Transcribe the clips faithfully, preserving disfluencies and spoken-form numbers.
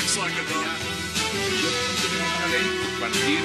Flex like a dog. Tenemos una ley compartir.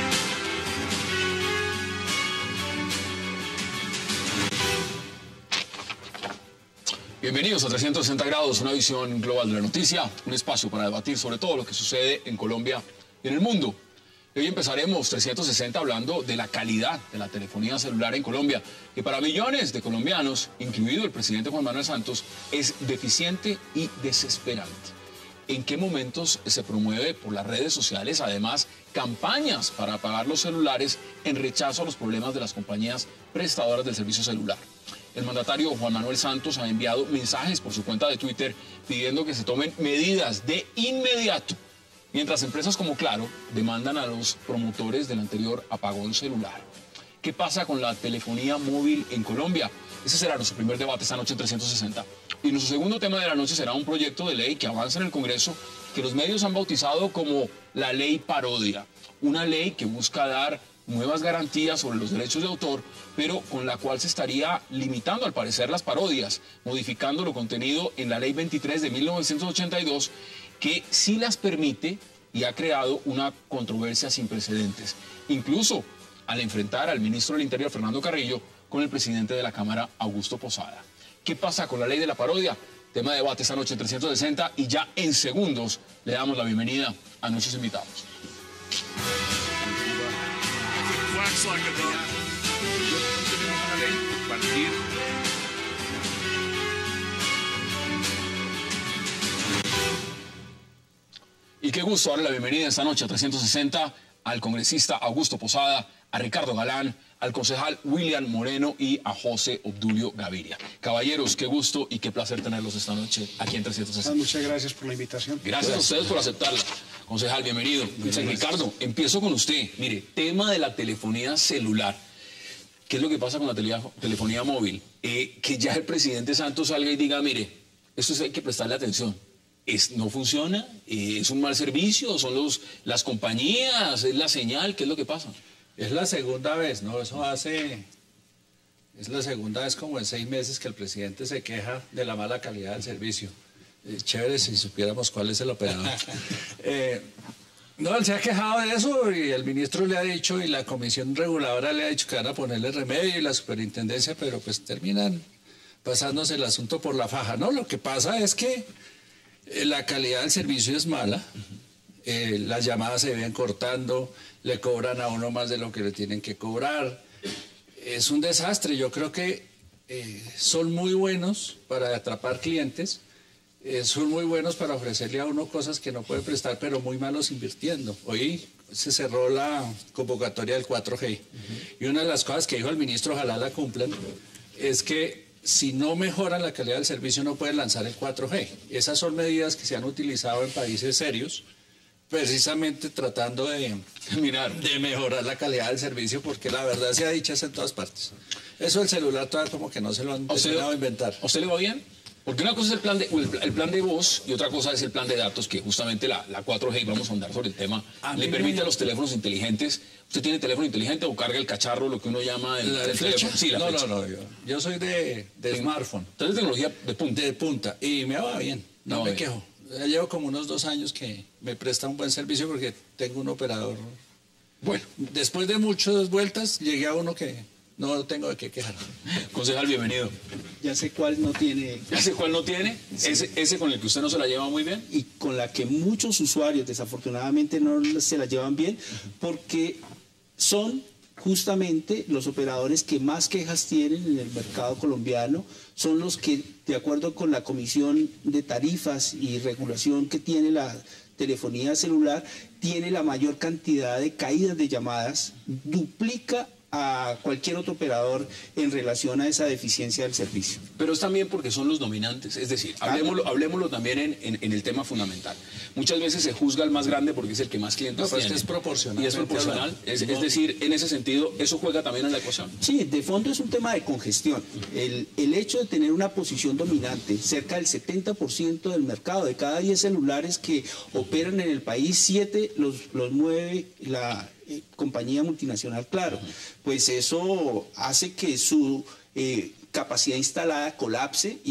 Bienvenidos a trescientos sesenta grados, una visión global de la noticia, un espacio para debatir sobre todo lo que sucede en Colombia y en el mundo. Hoy empezaremos trescientos sesenta hablando de la calidad de la telefonía celular en Colombia, que para millones de colombianos, incluido el presidente Juan Manuel Santos, es deficiente y desesperante. ¿En qué momentos se promueve por las redes sociales, además, campañas para apagar los celulares en rechazo a los problemas de las compañías prestadoras del servicio celular? El mandatario Juan Manuel Santos ha enviado mensajes por su cuenta de Twitter pidiendo que se tomen medidas de inmediato, mientras empresas como Claro demandan a los promotores del anterior apagón celular. ¿Qué pasa con la telefonía móvil en Colombia? Ese será nuestro primer debate esta noche en trescientos sesenta. Y nuestro segundo tema de la noche será un proyecto de ley que avanza en el Congreso que los medios han bautizado como la ley parodia. Una ley que busca dar nuevas garantías sobre los derechos de autor, pero con la cual se estaría limitando al parecer las parodias, modificando lo contenido en la ley veintitrés de mil novecientos ochenta y dos, que sí las permite y ha creado una controversia sin precedentes. Incluso al enfrentar al ministro del Interior, Fernando Carrillo, con el presidente de la Cámara, Augusto Posada. ¿Qué pasa con la ley de la parodia? Tema de debate esta noche en trescientos sesenta y ya en segundos le damos la bienvenida a nuestros invitados. Flex like a dog. Tenemos una ley compartir. Y qué gusto darle la bienvenida esta noche a trescientos sesenta al congresista Augusto Posada, a Ricardo Galán, al concejal William Moreno y a José Obdulio Gaviria. Caballeros, qué gusto y qué placer tenerlos esta noche aquí en trescientos sesenta. Muchas gracias por la invitación. Gracias, gracias a ustedes por aceptarla. Concejal, bienvenido. Muchas Ricardo, empiezo con usted. Mire, tema de la telefonía celular. ¿Qué es lo que pasa con la tele telefonía móvil? Eh, que ya el presidente Santos salga y diga, mire, esto hay que prestarle atención. Es, ¿No funciona? Eh, ¿Es un mal servicio? ¿Son los, las compañías? ¿Es la señal? ¿Qué es lo que pasa? Es la segunda vez, ¿no? Eso hace... Es la segunda vez como en seis meses que el presidente se queja de la mala calidad del servicio. Eh, chévere si supiéramos cuál es el operador. eh, no, él se ha quejado de eso y el ministro le ha dicho y la comisión reguladora le ha dicho que van a ponerle remedio y la superintendencia, pero pues terminan pasándose el asunto por la faja, ¿no? Lo que pasa es que eh, la calidad del servicio es mala, eh, las llamadas se ven cortando, le cobran a uno más de lo que le tienen que cobrar. Es un desastre. Yo creo que eh, son muy buenos para atrapar clientes, eh, son muy buenos para ofrecerle a uno cosas que no puede prestar, pero muy malos invirtiendo. Hoy se cerró la convocatoria del cuatro G, uh-huh. Y una de las cosas que dijo el ministro, ojalá la cumplan, es que si no mejoran la calidad del servicio no pueden lanzar el cuatro G. Esas son medidas que se han utilizado en países serios, precisamente tratando de, mirar, de mejorar la calidad del servicio, porque la verdad se ha dicho en todas partes. Eso del celular todavía como que no se lo han terminado de inventar. ¿A usted le va bien? Porque una cosa es el plan de, el, el plan de voz y otra cosa es el plan de datos, que justamente la, la cuatro G, y vamos a andar sobre el tema, a le permite me... a los teléfonos inteligentes. ¿Usted tiene teléfono inteligente o carga el cacharro, lo que uno llama el, ¿La el teléfono? Sí, la no, flecha. no, no, yo, yo soy de, de smartphone. Entonces tecnología de punta. De punta, y me va bien, no, no me bien. quejo. Ya llevo como unos dos años que me presta un buen servicio porque tengo un operador. Bueno, después de muchas vueltas llegué a uno que no tengo de qué quejar. Concejal, bienvenido. Ya sé cuál no tiene. ¿Ya sé cuál no tiene? Sí. Ese, ese con el que usted no se la lleva muy bien. Y con la que muchos usuarios desafortunadamente no se la llevan bien, porque son justamente los operadores que más quejas tienen en el mercado colombiano, son los que, de acuerdo con la Comisión de Tarifas y Regulación que tiene la telefonía celular, tiene la mayor cantidad de caídas de llamadas, duplica a cualquier otro operador en relación a esa deficiencia del servicio. Pero es también porque son los dominantes, es decir, hablemoslo, hablemoslo también en, en, en el tema fundamental. Muchas veces se juzga al más grande porque es el que más clientes no, tiene. Es proporcional. Y es proporcional, es, es decir, en ese sentido, ¿eso juega también en la ecuación? Sí, de fondo es un tema de congestión. El, el hecho de tener una posición dominante, cerca del setenta por ciento del mercado, de cada diez celulares que operan en el país, siete los, los mueve la eh, compañía multinacional Claro. Pues eso hace que su eh, capacidad instalada colapse y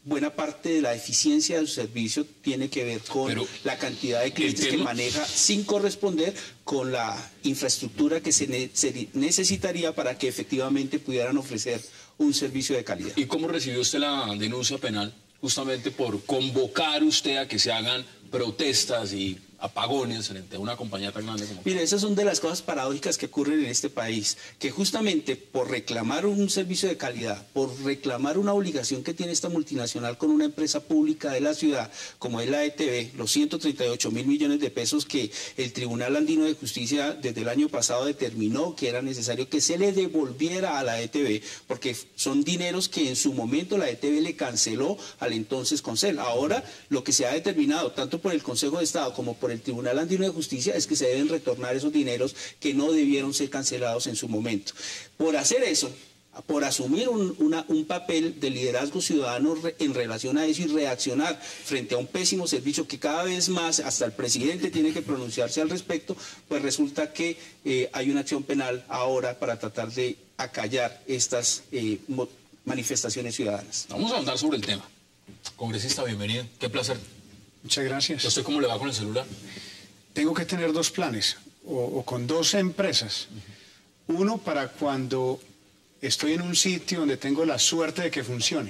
buena parte de la eficiencia de su servicio tiene que ver con Pero la cantidad de clientes que maneja sin corresponder con la infraestructura que se, ne se necesitaría para que efectivamente pudieran ofrecer un servicio de calidad. ¿Y cómo recibió usted la denuncia penal justamente por convocar usted a que se hagan protestas y apagones frente a una compañía tan grande como... Mire, esas son de las cosas paradójicas que ocurren en este país, que justamente por reclamar un servicio de calidad, por reclamar una obligación que tiene esta multinacional con una empresa pública de la ciudad, como es la E T V, los ciento treinta y ocho mil millones de pesos que el Tribunal Andino de Justicia desde el año pasado determinó que era necesario que se le devolviera a la E T V, porque son dineros que en su momento la E T V le canceló al entonces Concel. Ahora lo que se ha determinado, tanto por el Consejo de Estado como por el Tribunal Andino de Justicia, es que se deben retornar esos dineros que no debieron ser cancelados en su momento. Por hacer eso, por asumir un, una, un papel de liderazgo ciudadano re, en relación a eso y reaccionar frente a un pésimo servicio que cada vez más hasta el presidente tiene que pronunciarse al respecto, pues resulta que eh, hay una acción penal ahora para tratar de acallar estas eh, manifestaciones ciudadanas. Vamos a andar sobre el tema. Congresista, bienvenido. Qué placer. Muchas gracias. ¿Y usted cómo le va con el celular? Tengo que tener dos planes, o, o con dos empresas. Uh-huh. Uno para cuando estoy en un sitio donde tengo la suerte de que funcione.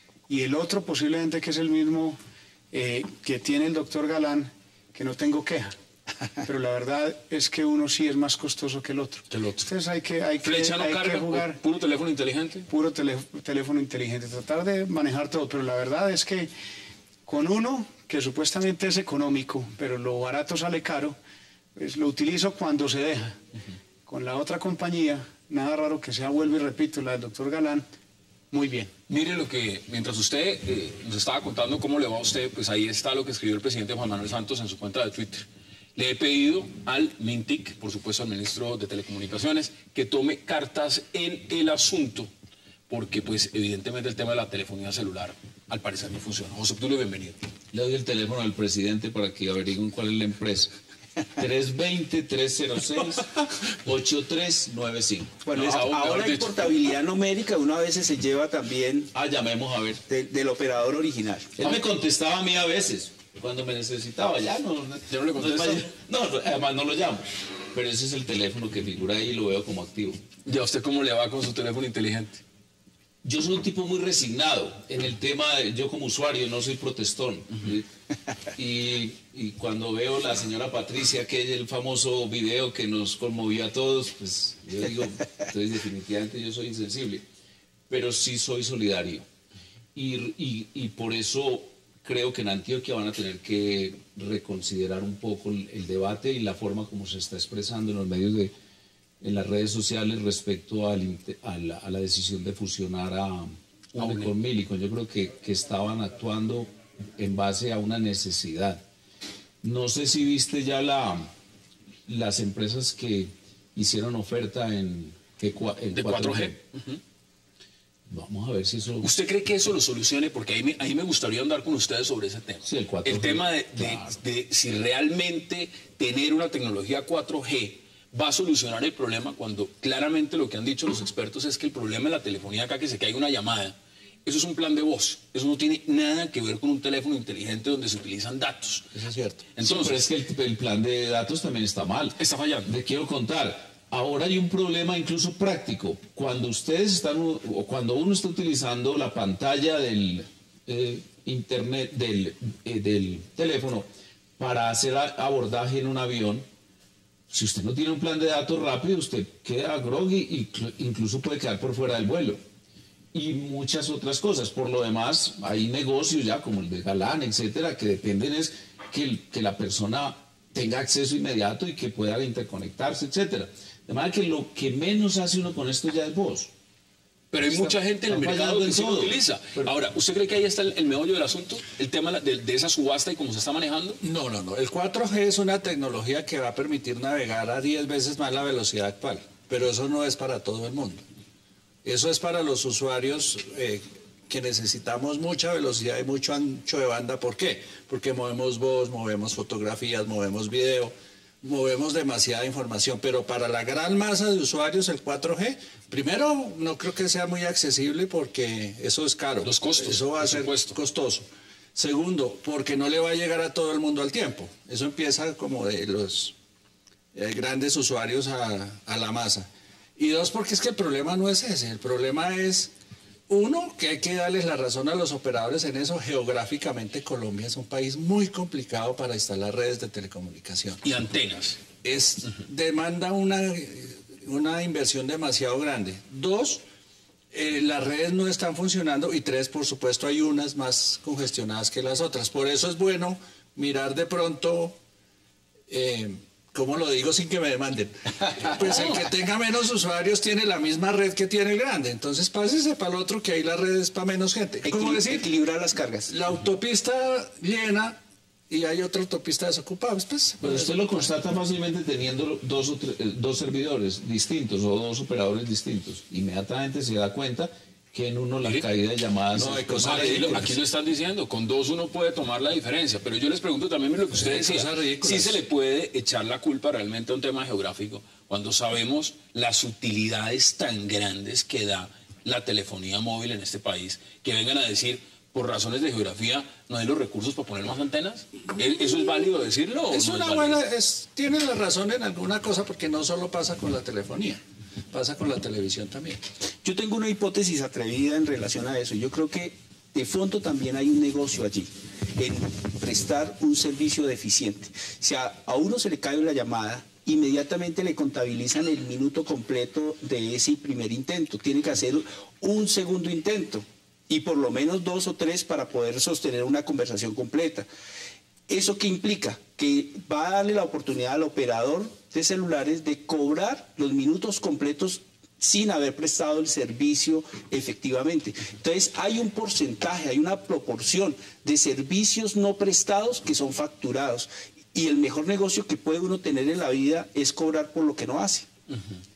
Y el otro posiblemente que es el mismo eh, que tiene el doctor Galán, que no tengo queja. Pero la verdad es que uno sí es más costoso que el otro. Que el otro. Entonces hay que, hay que, ¿Flecha no hay carga, que jugar. ¿Puro teléfono inteligente? Puro tele, teléfono inteligente. Tratar de manejar todo. Pero la verdad es que con uno, que supuestamente es económico, pero lo barato sale caro, pues lo utilizo cuando se deja. Uh-huh. Con la otra compañía, nada raro que sea, vuelvo y repito, la del doctor Galán, muy bien. Mire lo que, mientras usted eh, nos estaba contando cómo le va a usted, pues ahí está lo que escribió el presidente Juan Manuel Santos en su cuenta de Twitter. Le he pedido al MINTIC, por supuesto al ministro de Telecomunicaciones, que tome cartas en el asunto, porque pues evidentemente el tema de la telefonía celular al parecer no funciona. José Obdulio, bienvenido. Le doy el teléfono al presidente para que averigüen cuál es la empresa. tres dos cero, tres cero seis, ocho tres nueve cinco. Bueno, No, es, mejor ahora hay dicho. portabilidad numérica, uno a veces se lleva también Ah, llamemos a ver. de, del operador original. Él me contestaba a mí a veces, cuando me necesitaba, ya no, ¿Ya no le contesta? no, además no lo llamo. Pero ese es el teléfono que figura ahí y lo veo como activo. ¿Ya usted cómo le va con su teléfono inteligente? Yo soy un tipo muy resignado en el tema, de, yo como usuario no soy protestón. ¿Sí? Y, y cuando veo la señora Patricia, que es el famoso video que nos conmovió a todos, pues yo digo, entonces definitivamente yo soy insensible, pero sí soy solidario. Y, y, y por eso creo que en Antioquia van a tener que reconsiderar un poco el, el debate y la forma como se está expresando en los medios de... en las redes sociales respecto al, a, la, a la decisión de fusionar a UNE con Millicom. Yo creo que, que estaban actuando en base a una necesidad. No sé si viste ya la, las empresas que hicieron oferta en, en de cuatro G. Uh-huh. Vamos a ver si eso... ¿Usted cree que eso lo solucione? Porque ahí me, ahí me gustaría andar con ustedes sobre ese tema. Sí, el cuatro G. El tema de, claro. de, de si realmente tener una tecnología cuatro G va a solucionar el problema, cuando claramente lo que han dicho los expertos es que el problema de la telefonía acá, que se caiga una llamada, eso es un plan de voz, eso no tiene nada que ver con un teléfono inteligente donde se utilizan datos. Eso es cierto. Entonces, sí, pero es que el, el plan de datos también está mal. Está fallando. Le quiero contar, ahora hay un problema incluso práctico. Cuando ustedes están, o cuando uno está utilizando la pantalla del eh, internet, del, eh, del teléfono, para hacer abordaje en un avión, si usted no tiene un plan de datos rápido, usted queda groggy y incluso puede quedar por fuera del vuelo. Y muchas otras cosas. Por lo demás, hay negocios ya como el de Galán, etcétera, que dependen es que, el, que la persona tenga acceso inmediato y que pueda interconectarse, etcétera. De manera que lo que menos hace uno con esto ya es voz. Pero hay Está, mucha gente en el mercado que sí lo utiliza. Pero, ahora, ¿usted cree que ahí está el, el meollo del asunto? ¿El tema de, de esa subasta y cómo se está manejando? No, no, no. El cuatro G es una tecnología que va a permitir navegar a diez veces más la velocidad actual. Pero eso no es para todo el mundo. Eso es para los usuarios eh, que necesitamos mucha velocidad y mucho ancho de banda. ¿Por qué? Porque movemos voz, movemos fotografías, movemos video. movemos demasiada información, pero para la gran masa de usuarios el cuatro G, primero no creo que sea muy accesible porque eso es caro. Los costos, eso va a por ser supuesto. costoso. Segundo, porque no le va a llegar a todo el mundo al tiempo. Eso empieza como de los eh, grandes usuarios a, a la masa. Y dos, porque es que el problema no es ese, el problema es... Uno, que hay que darles la razón a los operadores en eso. Geográficamente Colombia es un país muy complicado para instalar redes de telecomunicación. Y antenas. Es, demanda una, una inversión demasiado grande. Dos, eh, las redes no están funcionando. Y tres, por supuesto, hay unas más congestionadas que las otras. Por eso es bueno mirar de pronto... Eh, ¿Cómo lo digo sin que me demanden? Pues el que tenga menos usuarios tiene la misma red que tiene el grande. Entonces pásese para el otro que ahí la red es para menos gente. ¿Cómo Equil- decir? Equilibrar las cargas. La autopista llena y hay otra autopista desocupada. Pues, Pero usted lo constata fácilmente teniendo dos, o tre- eh, dos servidores distintos o dos operadores distintos. Inmediatamente se da cuenta que en uno la Mire. caída de llamadas... No, hay es- cosas Aquí lo, ridículas. aquí lo están diciendo, con dos uno puede tomar la diferencia, pero yo les pregunto también lo que usted Hay decía, cosas ridículas. si se le puede echar la culpa realmente a un tema geográfico cuando sabemos las utilidades tan grandes que da la telefonía móvil en este país, que vengan a decir, por razones de geografía, no hay los recursos para poner más antenas. ¿E- ¿Eso es válido decirlo o Es no una es válido? buena, es, tiene la razón en alguna cosa porque no solo pasa con la telefonía, pasa con la televisión también. Yo tengo una hipótesis atrevida en relación a eso. Yo creo que de fondo también hay un negocio allí, en prestar un servicio deficiente. Si a, a uno se le cae una llamada, inmediatamente le contabilizan el minuto completo de ese primer intento. Tiene que hacer un segundo intento y por lo menos dos o tres para poder sostener una conversación completa. ¿Eso qué implica? Que va a darle la oportunidad al operador de celulares de cobrar los minutos completos sin haber prestado el servicio efectivamente. Entonces hay un porcentaje, hay una proporción de servicios no prestados que son facturados. Y el mejor negocio que puede uno tener en la vida es cobrar por lo que no hace. Uh-huh.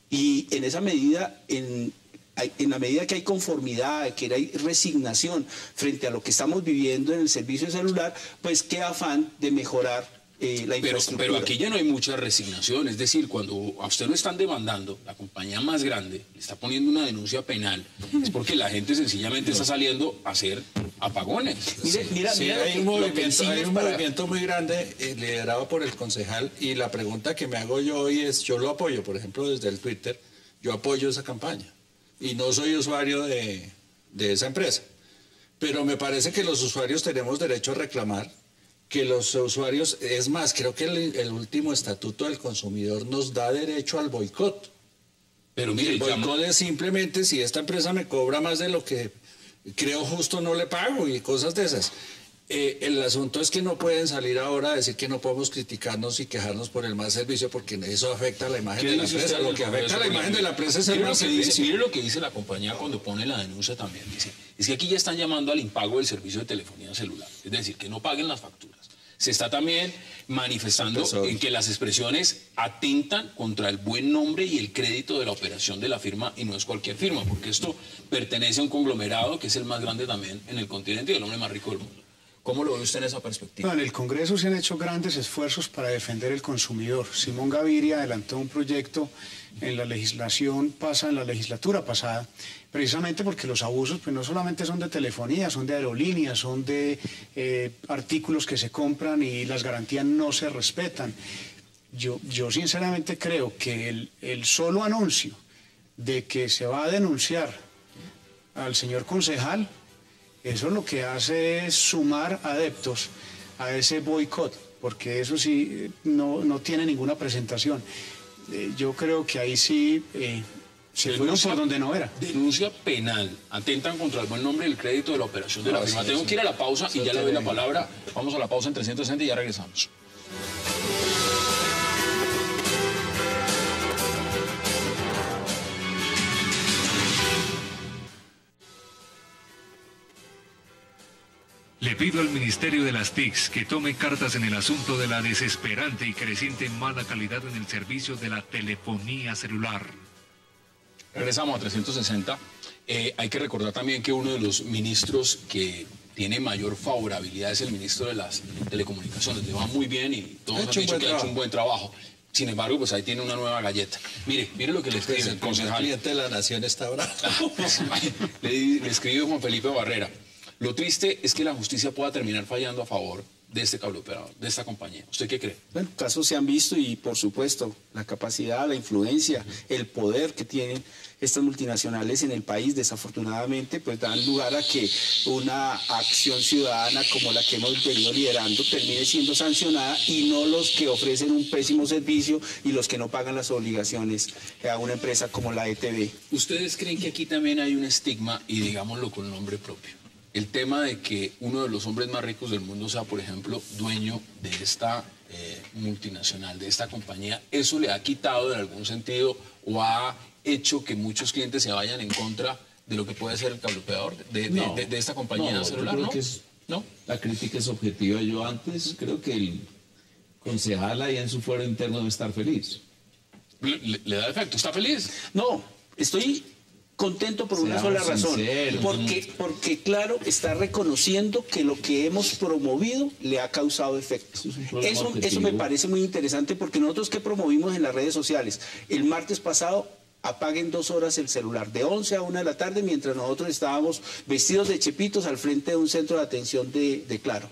Y en esa medida, en, en la medida que hay conformidad, que hay resignación frente a lo que estamos viviendo en el servicio celular, pues qué afán de mejorar Eh, la pero, infraestructura. pero aquí ya no hay mucha resignación, es decir, cuando a usted lo están demandando, la compañía más grande le está poniendo una denuncia penal, es porque la gente sencillamente está saliendo a hacer apagones. Mire, mira, Sí, mira lo hay que- un lo que movimiento, hay exige un para- movimiento muy grande eh, liderado por el concejal y la pregunta que me hago yo hoy es, yo lo apoyo, por ejemplo, desde el Twitter, yo apoyo esa campaña y no soy usuario de, de esa empresa, pero me parece que los usuarios tenemos derecho a reclamar que los usuarios, es más, creo que el, el último estatuto del consumidor nos da derecho al boicot. Pero mire, El boicot llama- es simplemente si esta empresa me cobra más de lo que creo justo no le pago y cosas de esas. Eh, el asunto es que no pueden salir ahora a decir que no podemos criticarnos y quejarnos por el mal servicio porque eso afecta a la imagen ¿Qué de la dice empresa. usted Lo del que afecta a la Congreso imagen de la empresa es el Mire mal lo que dice, servicio. mire lo que dice la compañía cuando pone la denuncia también. Dice, es que aquí ya están llamando al impago del servicio de telefonía celular. Es decir, que no paguen las facturas. Se está también manifestando Empezó. en que las expresiones atentan contra el buen nombre y el crédito de la operación de la firma, y no es cualquier firma, porque esto pertenece a un conglomerado que es el más grande también en el continente y el hombre más rico del mundo. ¿Cómo lo ve usted en esa perspectiva? No, en el Congreso se han hecho grandes esfuerzos para defender el consumidor. Simón Gaviria adelantó un proyecto en la legislación pasada, en la legislatura pasada, precisamente porque los abusos pues no solamente son de telefonía, son de aerolíneas, son de eh, artículos que se compran y las garantías no se respetan. Yo, yo sinceramente creo que el, el solo anuncio de que se va a denunciar al señor concejal, eso lo que hace es sumar adeptos a ese boicot, porque eso sí eh, no, no tiene ninguna presentación. Eh, yo creo que ahí sí eh, se fueron Denuncia- por donde no era. Denuncia penal. Atentan contra el buen nombre y el crédito de la operación de la Ah, firma. sí, Tengo sí. que ir a la pausa y Eso ya le doy la tiene- palabra. Vamos a la pausa en trescientos sesenta y ya regresamos. Le pido al Ministerio de las T I Cs que tome cartas en el asunto de la desesperante y creciente mala calidad en el servicio de la telefonía celular. Regresamos a trescientos sesenta. Eh, hay que recordar también que uno de los ministros que tiene mayor favorabilidad es el ministro de las telecomunicaciones. Le va muy bien y todos Ha han hecho un dicho buen que ha hecho trabajo. un buen trabajo. Sin embargo, pues ahí tiene una nueva galleta. Mire, mire lo que le escribe Pues el el primer concejal. cliente de la nación está bravo. le, le escribe Juan Felipe Barrera. Lo triste es que la justicia pueda terminar fallando a favor de este cable operador, de esta compañía. ¿Usted qué cree? Bueno, casos se han visto y, por supuesto, la capacidad, la influencia, el poder que tienen estas multinacionales en el país, desafortunadamente, pues dan lugar a que una acción ciudadana como la que hemos venido liderando termine siendo sancionada y no los que ofrecen un pésimo servicio y los que no pagan las obligaciones a una empresa como la E T V. ¿Ustedes creen que aquí también hay un estigma, y digámoslo con nombre propio? El tema de que uno de los hombres más ricos del mundo sea, por ejemplo, dueño de esta eh, multinacional, de esta compañía, ¿eso le ha quitado en algún sentido o ha hecho que muchos clientes se vayan en contra de lo que puede ser el cableoperador de, de, No, de, de esta compañía no, celular? yo creo ¿No? que es- ¿No? La crítica es objetiva. Yo antes creo que el concejal ahí en su fuero interno debe estar feliz. Le, le- le da efecto. ¿Está feliz? No, estoy contento por una Seamos sola razón, sinceros. porque, porque claro, está reconociendo que lo que hemos promovido le ha causado efecto. Eso es un problema Eso, objetivo. eso me parece muy interesante porque nosotros que promovimos en las redes sociales, el martes pasado apaguen dos horas el celular, de once a una de la tarde, mientras nosotros estábamos vestidos de chepitos al frente de un centro de atención de, de Claro.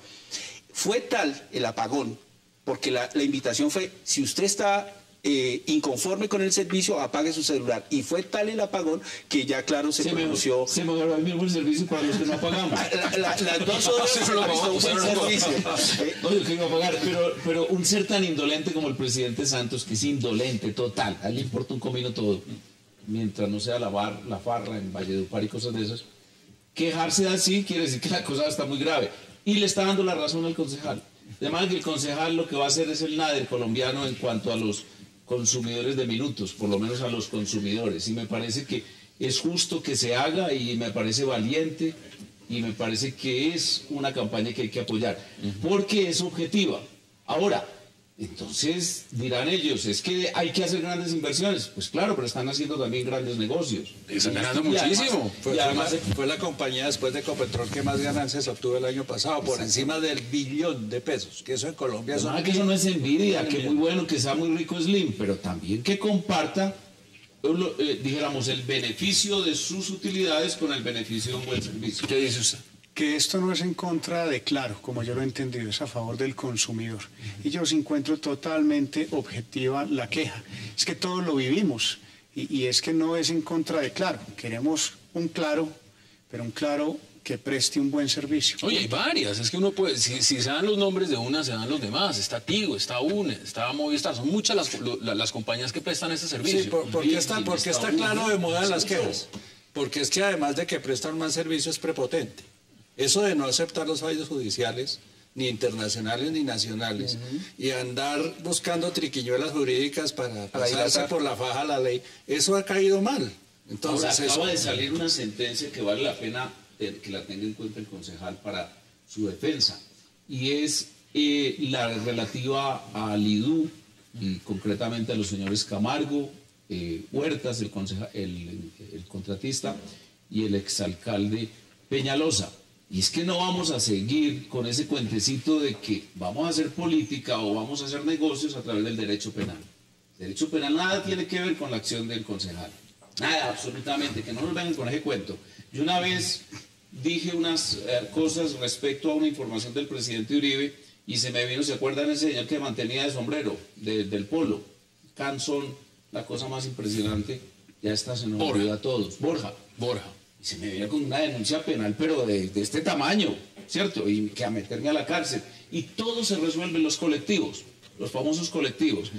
Fue tal el apagón, porque la, la invitación fue, si usted está eh, inconforme con el servicio, apague su celular. Y fue tal el apagón que ya Claro se, Se me, pronunció. se me ahora mismo el servicio para los que no pagamos. La- la- las dos horas Se se lo prestó pagó, un se buen lo pagó. servicio. Eh, No, yo que iba a pagar, pero, pero un ser tan indolente como el presidente Santos, que es indolente total, a él le importa un comino todo, mientras no sea la, bar, la farra en Valledupar y cosas de esas, quejarse así quiere decir que la cosa está muy grave. Y le está dando la razón al concejal. Además que el concejal lo que va a hacer es el nader colombiano en cuanto a los consumidores de minutos, por lo menos a los consumidores. Y me parece que es justo que se haga y me parece valiente y me parece que es una campaña que hay que apoyar, porque es objetiva. Ahora, entonces dirán ellos, es que hay que hacer grandes inversiones. Pues claro, pero están haciendo también grandes negocios. Están ganando Y además- muchísimo. Fue, y fue además- la, fue la compañía después de Ecopetrol que más ganancias obtuvo el año pasado, por encima del billón de pesos, que eso en Colombia son... Además que eso no es envidia, que muy bueno que sea muy rico Slim, pero también que comparta, lo- eh, dijéramos, el beneficio de sus utilidades con el beneficio de un buen servicio. ¿Qué dice usted? Que esto no es en contra de Claro, como yo lo he entendido, es a favor del consumidor. Y yo sí encuentro totalmente objetiva la queja. Es que todos lo vivimos y, y es que no es en contra de Claro. Queremos un Claro, pero un Claro que preste un buen servicio. Oye, hay varias. Es que uno puede, si, si se dan los nombres de una, se dan los demás. Está Tigo, está UNE, está Movistar. Son muchas las, lo- la- las compañías que prestan ese servicio. Sí, por- porque está, Sí, porque está está muy claro bien. de moda las Sí, quejas. Porque es que además de que prestan más servicio es prepotente. Eso de no aceptar los fallos judiciales, ni internacionales ni nacionales, y andar buscando triquiñuelas jurídicas para pasarse dilatar. por la faja la ley, eso ha caído mal. Entonces, Ahora, eso, acaba de salir una sentencia que vale la pena te- que la tenga en cuenta el concejal para su defensa, y es eh, la relativa al I D U, y concretamente a los señores Camargo, eh, Huertas, el, conceja- el, el contratista, y el exalcalde Peñalosa. Y es que no vamos a seguir con ese cuentecito de que vamos a hacer política o vamos a hacer negocios a través del derecho penal. El derecho penal nada tiene que ver con la acción del concejal. Nada, absolutamente, que no nos vengan con ese cuento. Yo una vez dije unas eh, cosas respecto a una información del presidente Uribe y se me vino, ¿se acuerdan ese señor que mantenía de sombrero, de- del polo? Canzón, la cosa más impresionante, ya está, se nos Borja. olvidó a todos. Borja. Borja. Y se me vino con una denuncia penal, pero de, de este tamaño, ¿cierto? Y que a meterme a la cárcel. Y todo se resuelve en los colectivos, los famosos colectivos.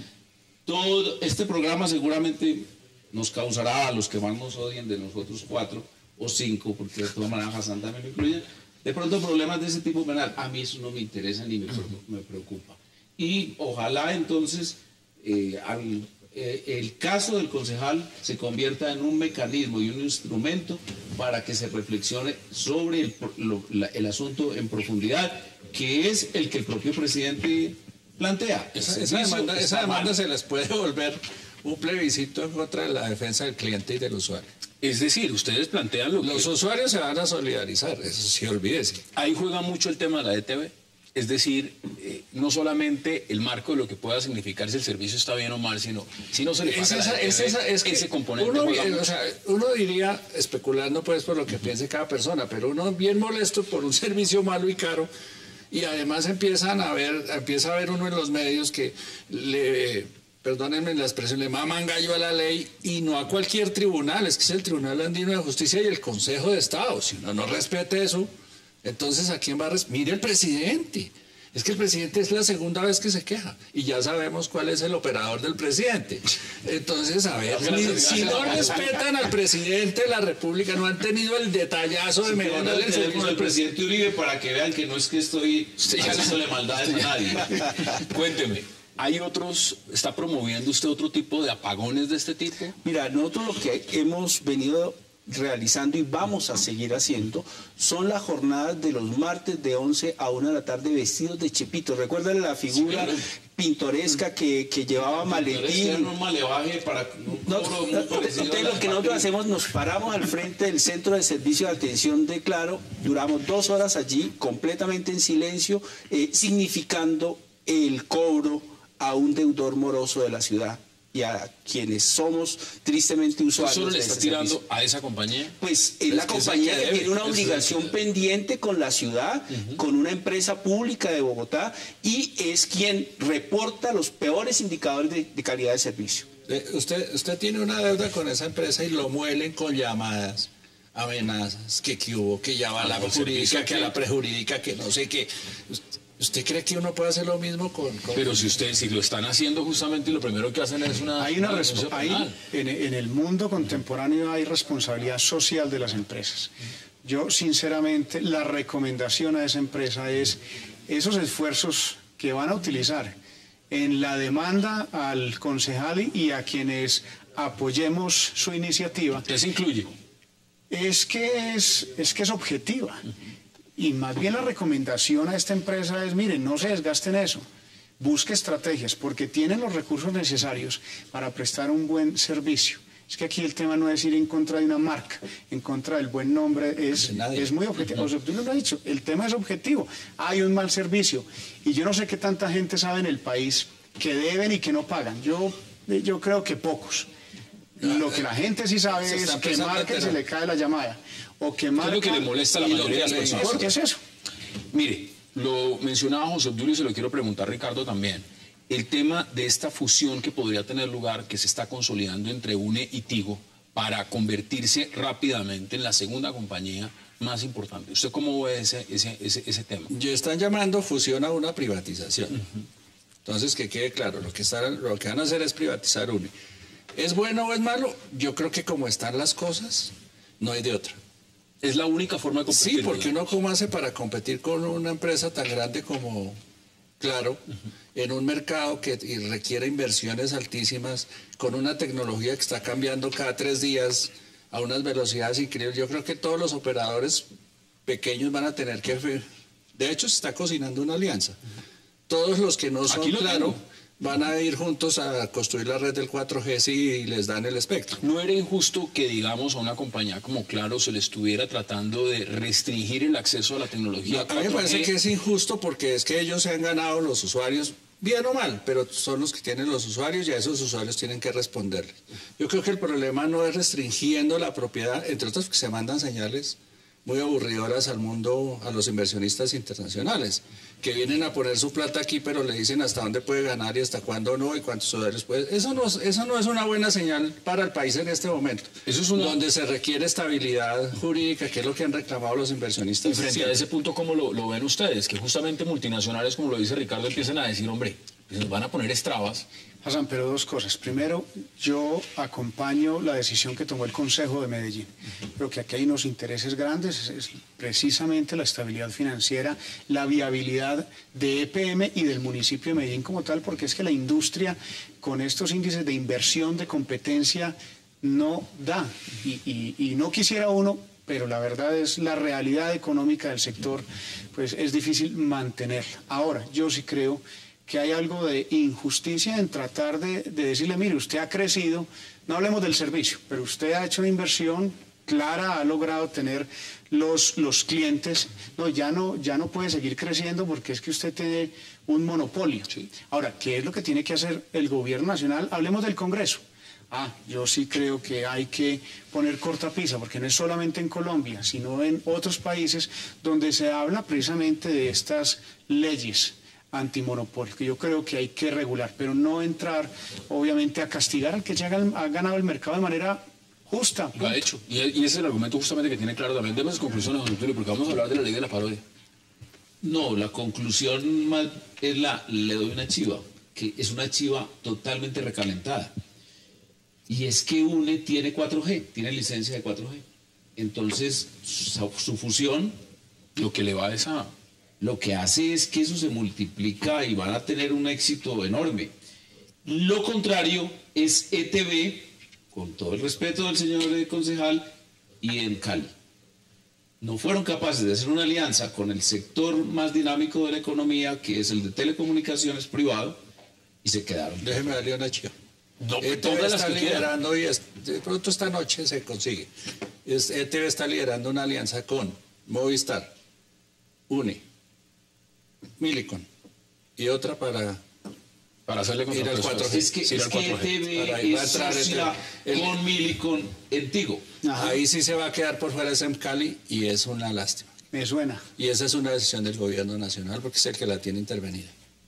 Todo este programa seguramente nos causará a los que más nos odien de nosotros cuatro o cinco, porque de todas maneras Hassan también me incluye, de pronto problemas de ese tipo penal. A mí eso no me interesa ni me, preocupa- me preocupa. Y ojalá entonces eh, al- eh, el caso del concejal se convierta en un mecanismo y un instrumento para que se reflexione sobre el, pro- lo- la- el asunto en profundidad, que es el que el propio presidente plantea. El esa, esa servicio demanda, esa está demanda mal. se les puede volver un plebiscito en contra de la defensa del cliente y del usuario. Es decir, ustedes plantean lo que... Los usuarios se van a solidarizar, eso sí, olvídese. Ahí juega mucho el tema de la E T V. Es decir, eh, no solamente el marco de lo que pueda significar si el servicio está bien o mal, sino si no se le Es paga a la esa- gente, es esa- es que ese componente. uno, juega eh, mucho. o sea, uno diría, especulando pues por lo que piense cada persona, pero uno bien molesto por un servicio malo y caro, y además empiezan a ver, empieza a ver uno en los medios que le, perdónenme la expresión, le maman gallo a la ley y no a cualquier tribunal, es que es el Tribunal Andino de Justicia y el Consejo de Estado. Si uno no respete eso, entonces ¿a quién va a respetar? Mire el presidente. Es que el presidente es la segunda vez que se queja y ya sabemos cuál es el operador del presidente. Entonces, a ver, ni- si no respetan al presidente de la República, no han tenido el detallazo de mejorar Dale el el teléfono servicio al del presidente. presidente Uribe para que vean que no es que estoy haciéndole maldades a nadie. Cuénteme, ¿hay otros, está promoviendo usted otro tipo de apagones de este tipo? Mira, nosotros lo que hemos venido realizando y vamos a seguir haciendo son las jornadas de los martes de once a una de la tarde vestidos de chepito. ¿Recuerdan la figura pintoresca que, que llevaba maletín? Era un malevaje para un No, cobro muy no, parecido entonces a lo la que nosotros patria. hacemos, nos paramos al frente del centro de servicio de atención de Claro, duramos dos horas allí, completamente en silencio, eh, significando el cobro a un deudor moroso de la ciudad y a quienes somos tristemente ¿Usted usuarios solo le de está este tirando servicio. a esa compañía? Pues es la que esa compañía que que debe, tiene una eso es obligación que- pendiente con la ciudad, con una empresa pública de Bogotá y es quien reporta los peores indicadores de, de calidad de servicio. Eh, Usted, usted tiene una deuda con esa empresa y lo muelen con llamadas, amenazas, que, que hubo, que ya va a la Ah, no, el servicio jurídica, que a que- la prejurídica, que no sé qué. ¿Usted cree que uno puede hacer lo mismo con...? con- Pero si ustedes, si lo están haciendo justamente y lo primero que hacen es una, Hay una una respo- denuncia hay- penal. en, en el mundo contemporáneo hay responsabilidad social de las empresas. Yo, sinceramente, la recomendación a esa empresa es esos esfuerzos que van a utilizar en la demanda al concejal y a quienes apoyemos su iniciativa, ¿Qué se incluye? es que es, es que es objetiva. Y más bien la recomendación a esta empresa es, miren, no se desgasten eso. Busque estrategias, porque tienen los recursos necesarios para prestar un buen servicio. Es que aquí el tema no es ir en contra de una marca, en contra del buen nombre, es, De nadie. es muy objetivo. O sea, tú lo has dicho, el tema es objetivo. Hay un mal servicio. Y yo no sé qué tanta gente sabe en el país que deben y que no pagan. Yo, yo creo que pocos. Lo que la gente sí sabe Se es está que empezando a marca y se enterar. le cae la llamada. O que marca lo que le molesta a la y lo mayoría de que las le personas. importa es eso. Mire, lo mencionaba José Obdulio y se lo quiero preguntar Ricardo también. El tema de esta fusión que podría tener lugar, que se está consolidando entre UNE y Tigo, para convertirse rápidamente en la segunda compañía más importante. ¿Usted cómo ve ese, ese, ese, ese tema? Ya están llamando fusión a una privatización. Entonces, que quede claro, lo que, están, lo que van a hacer es privatizar UNE. ¿Es bueno o es malo? Yo creo que como están las cosas, no hay de otra. Es la única forma de competir. Sí, porque ¿verdad? uno cómo hace para competir con una empresa tan grande como Claro, en un mercado que y requiere inversiones altísimas, con una tecnología que está cambiando cada tres días a unas velocidades increíbles. Yo creo que todos los operadores pequeños van a tener que... De hecho, se está cocinando una alianza. Todos los que no son Aquí lo Claro tengo. van a ir juntos a construir la red del cuatro G si les dan el espectro. ¿No era injusto que, digamos, a una compañía como Claro se le estuviera tratando de restringir el acceso a la tecnología? A mí me parece cuatro G? que es injusto porque es que ellos se han ganado los usuarios, bien o mal, pero son los que tienen los usuarios y a esos usuarios tienen que responderles. Yo creo que el problema no es restringiendo la propiedad, entre otras porque se mandan señales muy aburridoras al mundo, a los inversionistas internacionales, que vienen a poner su plata aquí, pero le dicen hasta dónde puede ganar y hasta cuándo no y cuántos usuarios puede. Eso no, es- eso no es una buena señal para el país en este momento, Eso es una- donde se requiere estabilidad jurídica, que es lo que han reclamado los inversionistas. Y frente a siempre. ese punto, ¿cómo lo, lo ven ustedes? Que justamente multinacionales, como lo dice Ricardo, empiezan a decir, hombre, pues nos van a poner estrabas. Hassan, pero dos cosas. Primero, yo acompaño la decisión que tomó el Consejo de Medellín. Creo que aquí hay unos intereses grandes, es, es precisamente la estabilidad financiera, la viabilidad de E P M y del municipio de Medellín como tal, porque es que la industria con estos índices de inversión, de competencia, no da. Y, y- y no quisiera uno, pero la verdad es la realidad económica del sector, pues es difícil mantenerla. Ahora, yo sí creo que hay algo de injusticia en tratar de, de decirle, mire, usted ha crecido, no hablemos del servicio, pero usted ha hecho una inversión Clara ha logrado tener los, los clientes. No, ya no, ya no puede seguir creciendo porque es que usted tiene un monopolio. Sí. Ahora, ¿qué es lo que tiene que hacer el gobierno nacional? Hablemos del Congreso. Ah, yo sí creo que hay que poner cortapisa, porque no es solamente en Colombia, sino en otros países donde se habla precisamente de estas leyes antimonopolio, que yo creo que hay que regular, pero no entrar, obviamente, a castigar al que ya ha ganado el mercado de manera justa. Lo ha hecho. Y, y ese es el argumento justamente que tiene claro también. Demos conclusiones, don Tulio, porque vamos a hablar de la ley de la parodia. No, la conclusión más es la, le doy una chiva, que es una chiva totalmente recalentada. Y es que UNE tiene cuatro G, tiene licencia de cuatro G. Entonces, su, su fusión, Lo que le va a esa... lo que hace es que eso se multiplica y van a tener un éxito enorme. Lo contrario es E T V, con todo el respeto del señor eh, concejal, y en Cali. No fueron capaces de hacer una alianza con el sector más dinámico de la economía, que es el de telecomunicaciones privado, y se quedaron. Déjeme darle una chiva. No, E T V todas las está que quieran. liderando, y es- de pronto esta noche se consigue. Es, E T V está liderando una alianza con Movistar, UNE, Millicom y otra para... Para hacerle Ir al contrapeso. cuatro G. Es que, Sí, es al que cuatro G. E T V Para ahí va a es entrar socia el- el- con Millicom en Tigo. Ajá. Ahí sí se va a quedar por fuera de SEM Cali y es una lástima. Me suena. Y esa es una decisión del gobierno nacional porque es el que la tiene intervenida.